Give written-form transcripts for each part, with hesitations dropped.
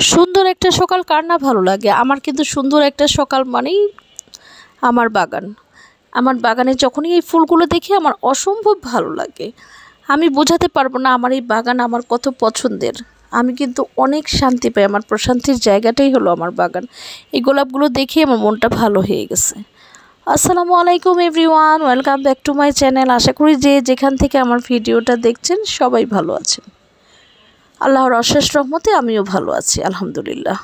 সুন্দর একটা সকাল কার না ভালো লাগে। আমার কিন্তু সুন্দর একটা সকাল মানেই আমার বাগান। আমার বাগানে যখনই এই ফুলগুলো দেখি আমার অসম্ভব ভালো লাগে। আমি বোঝাতে পারবো না আমার এই বাগান আমার কত পছন্দের। আমি কিন্তু অনেক শান্তি পাই, আমার প্রশান্তির জায়গাটাই হলো আমার বাগান। এই গোলাপগুলো দেখে আমার মনটা ভালো হয়ে গেছে। আসসালামু আলাইকুম everyone, welcome back to my channel. আশা করি যে যেখান থেকে আমার ভিডিওটা দেখছেন সবাই ভালো আছেন। আল্লাহর অশেষ রহমতে আমিও ভালো আছি, আলহামদুলিল্লাহ।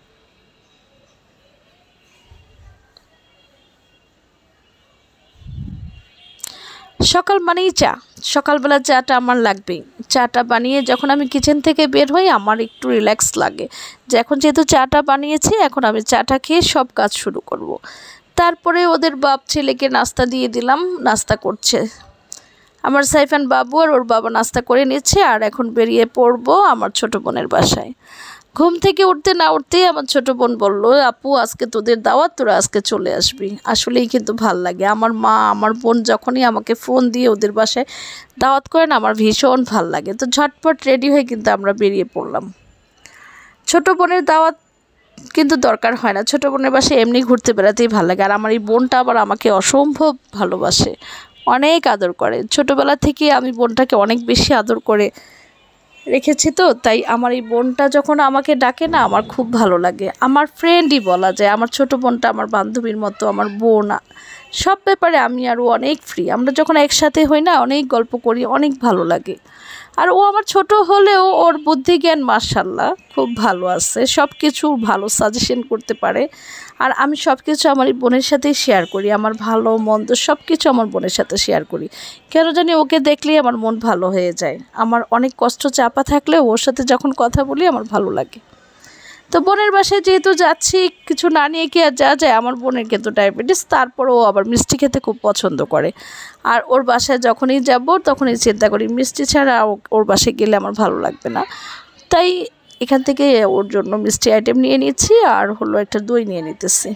সকাল মানেই চা, সকালবেলা চাটা আমার লাগবেই। চাটা বানিয়ে যখন আমি কিচেন থেকে বের হই আমার একটু রিল্যাক্স লাগে যে এখন যেহেতু চাটা বানিয়েছি এখন আমি চাটা খেয়ে সব কাজ শুরু করব। তারপরে ওদের বাপ ছেলেকে নাস্তা দিয়ে দিলাম, নাস্তা করছে। আমার সাইফান বাবু আর ওর বাবা নাস্তা করে নিচ্ছে আর এখন বেরিয়ে পড়বো আমার ছোট বোনের বাসায়। ঘুম থেকে উঠতে না উঠতেই আমার ছোট বোন বলল, আপু আজকে তোদের দাওয়াত, তোরা আজকে চলে আসবি। আসলেই কিন্তু ভাল লাগে। আমার মা আমার বোন যখনই আমাকে ফোন দিয়ে ওদের বাসায় দাওয়াত করেন আমার ভীষণ ভাল লাগে। তো ঝটপট রেডি হয়ে কিন্তু আমরা বেরিয়ে পড়লাম। ছোট বোনের দাওয়াত কিন্তু দরকার হয় না, ছোট বোনের বাসায় এমনি ঘুরতে বেড়াতেই ভালো লাগে। আর আমার এই বোনটা আবার আমাকে অসম্ভব ভালোবাসে, অনেক আদর করে। ছোটোবেলা থেকে আমি বোনটাকে অনেক বেশি আদর করে রেখেছি, তো তাই আমার এই বোনটা যখন আমাকে ডাকে না আমার খুব ভালো লাগে। আমার ফ্রেন্ডই বলা যায়, আমার ছোট বোনটা আমার বান্ধবীর মতো, আমার বোন। সব ব্যাপারে আমি আর ও অনেক ফ্রি। আমরা যখন একসাথে হই না অনেক গল্প করি, অনেক ভালো লাগে। আর ও আমার ছোট হলেও ওর বুদ্ধি জ্ঞান মাশাআল্লাহ খুব ভালো আছে, সব কিছু ভালো সাজেশন করতে পারে। আর আমি সব কিছু আমার এই বোনের সাথেই শেয়ার করি, আমার ভালো মন্দ সব কিছু আমার বোনের সাথে শেয়ার করি। কেন জানি ওকে দেখলেই আমার মন ভালো হয়ে যায়। আমার অনেক কষ্ট চাপা থাকলেও ওর সাথে যখন কথা বলি আমার ভালো লাগে। তো বোনের বাসায় যেহেতু যাচ্ছি, কিছু না নিয়ে কি আর যা যায়। আমার বোনের কিন্তু ডায়াবেটিস, তারপরও আবার মিষ্টি খেতে খুব পছন্দ করে। আর ওর বাসায় যখনই যাব তখনই চিন্তা করি মিষ্টি ছাড়া ওর বাসায় গেলে আমার ভালো লাগবে না। তাই এখান থেকে ওর জন্য মিষ্টি আইটেম নিয়ে নিচ্ছি আর হলো একটা দই নিয়ে নিতেছি।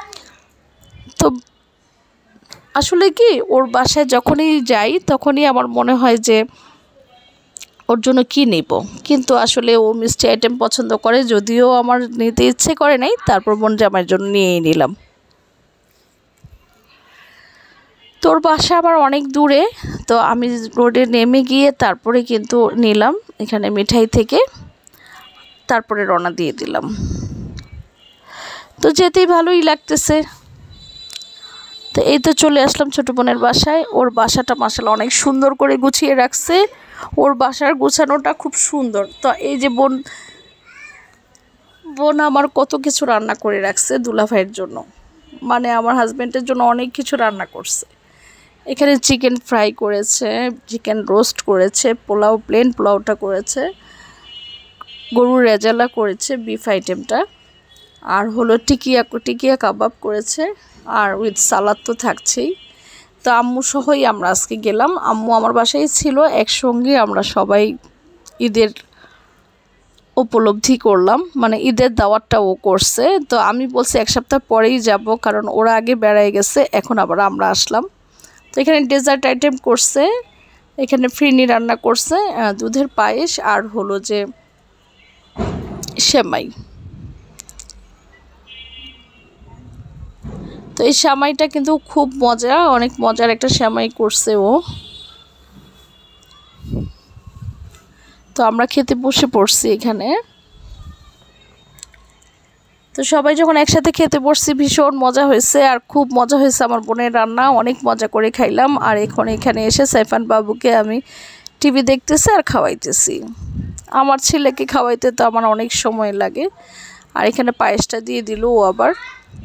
তো আসলে কি ওর বাসায় যখনই যাই তখনই আমার মনে হয় যে ওর জন্য কী নেব, কিন্তু আসলে ও মিষ্টি আইটেম পছন্দ করে, যদিও আমার নিতে ইচ্ছে করে নাই, তারপর বোন জামাইয়ের জন্য নিয়েই নিলাম। তোর বাসা আবার অনেক দূরে, তো আমি রোডে নেমে গিয়ে তারপরে কিন্তু নিলাম এখানে মিঠাই থেকে, তারপরে রওনা দিয়ে দিলাম। তো যেতেই ভালোই লাগতেছে। তো এই তো চলে আসলাম ছোটো বোনের বাসায়। ওর বাসাটা মাশাআল্লাহ অনেক সুন্দর করে গুছিয়ে রাখছে, ওর বাসার গোছানোটা খুব সুন্দর। তো এই যে বোন আমার কত কিছু রান্না করে রাখছে দুলাভাইয়ের জন্য, মানে আমার হাজব্যান্ডের জন্য অনেক কিছু রান্না করছে। এখানে চিকেন ফ্রাই করেছে, চিকেন রোস্ট করেছে, পোলাও প্লেন পোলাওটা করেছে, গরুর রেজালা করেছে বিফ আইটেমটা, আর হলো টিকিয়া কাবাব করেছে, আর উইথ সালাদ তো থাকছেই। তো আম্মু সহই আমরা আজকে গেলাম, আম্মু আমার বাসায় ছিল, একসঙ্গে আমরা সবাই ঈদের উপলব্ধি করলাম, মানে ঈদের দাওয়াতটা ও করছে। তো আমি বলছি এক সপ্তাহ পরেই যাব, কারণ ওরা আগে বেড়ায় গেছে, এখন আবার আমরা আসলাম। তো এখানে ডেজার্ট আইটেম করছে, এখানে ফিরনি রান্না করছে, দুধের পায়েস আর হলো যে সেমাই। তো এই সেমাইটা কিন্তু খুব মজা, অনেক মজার একটা সেমাই করছে ও। তো আমরা খেতে বসে পড়ছি এখানে। তো সবাই যখন একসাথে খেতে বসছি ভীষণ মজা হয়েছে, আর খুব মজা হয়েছে আমার বোনের রান্না, অনেক মজা করে খাইলাম। আর এখন এখানে এসে সাইফান বাবুকে আমি টিভি দেখতেছি আর খাওয়াইতেছি। আমার ছেলেকে খাওয়াইতে তো আমার অনেক সময় লাগে। আর এখানে পায়েসটা দিয়ে দিল ও আবার।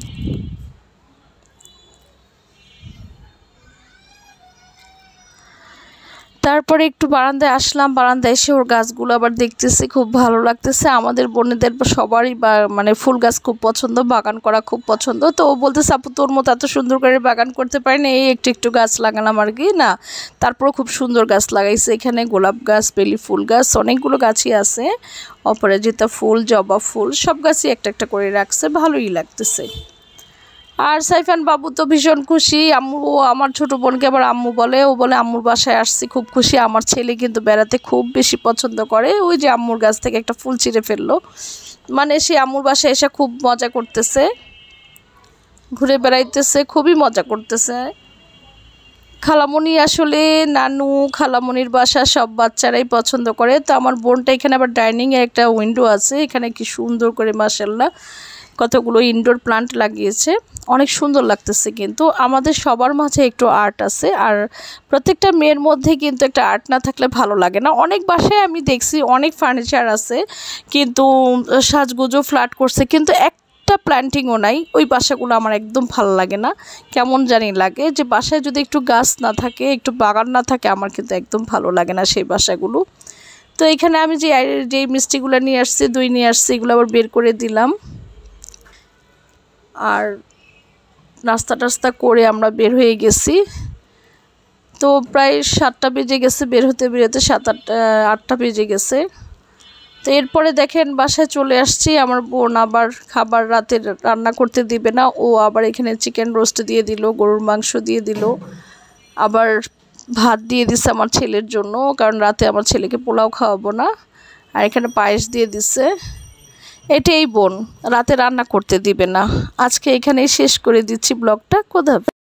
তারপরে একটু বারান্দায় আসলাম, বারান্দায় এসে ওর গাছগুলো আবার দেখতেছি, খুব ভালো লাগতেছে। আমাদের বোনেদের সবারই মানে ফুল গাছ খুব পছন্দ, বাগান করা খুব পছন্দ। তো ও বলতেছে আপু তোর মতো এত সুন্দর করে বাগান করতে পারি না, এই একটু একটু গাছ লাগালাম আর কি না। তারপরে খুব সুন্দর গাছ লাগাইছে, এখানে গোলাপ গাছ, বেলি ফুল গাছ, অনেকগুলো গাছই আছে, অপরাজিতা ফুল, জবা ফুল, সব গাছই একটা একটা করে রাখছে, ভালোই লাগতেছে। আর সাইফান বাবু তো ভীষণ খুশি। আম্মু, আমার ছোট বোনকে আবার আম্মু বলে, ও বলে আম্মুর বাসায় আসছি খুব খুশি। আমার ছেলে কিন্তু বেড়াতে খুব বেশি পছন্দ করে। ওই যে আম্মুর গাছ থেকে একটা ফুল ছিঁড়ে ফেললো, মানে সে আম্মুর বাসায় এসে খুব মজা করতেছে, ঘুরে বেড়াইতেছে, খুবই মজা করতেছে। খালামণি আসলে নানু খালামণির বাসা সব বাচ্চারাই পছন্দ করে। তো আমার বোনটা এখানে আবার ডাইনিংয়ে একটা উইন্ডো আছে, এখানে কি সুন্দর করে মাশাআল্লাহ কতগুলো ইনডোর প্লান্ট লাগিয়েছে, অনেক সুন্দর লাগতেছে। কিন্তু আমাদের সবার মাঝে একটু আর্ট আছে, আর প্রত্যেকটা মেয়ের মধ্যে কিন্তু একটা আর্ট না থাকলে ভালো লাগে না। অনেক বাসায় আমি দেখছি অনেক ফার্নিচার আছে কিন্তু সাজগুজো ফ্ল্যাট করছে, কিন্তু একটা প্ল্যান্টিংও নাই। ওই বাসাগুলো আমার একদম ভালো লাগে না, কেমন জানি লাগে। যে বাসায় যদি একটু গাছ না থাকে, একটু বাগান না থাকে, আমার কিন্তু একদম ভালো লাগে না সেই বাসাগুলো। তো এখানে আমি যে মিষ্টিগুলো নিয়ে আসছি, দই নিয়ে আসছি, এগুলো আবার বের করে দিলাম। আর নাস্তা টাস্তা করে আমরা বের হয়ে গেছি। তো প্রায় 7টা বেজে গেছে, বের হতে বেরোতে 7-8টা বেজে গেছে। তো এরপরে দেখেন বাসায় চলে আসছি। আমার বোন আবার খাবার রাতে রান্না করতে দিবে না, ও আবার এখানে চিকেন রোস্ট দিয়ে দিল, গরুর মাংস দিয়ে দিল, আবার ভাত দিয়ে দিছে আমার ছেলের জন্য, কারণ রাতে আমার ছেলেকে পোলাও খাওয়াবো না। আর এখানে পায়েস দিয়ে দিছে। এটাই বোন রাতে রান্না করতে দিবে না। আজকে এখানেই শেষ করে দিচ্ছি ব্লগটা। খোদা হাফেজ।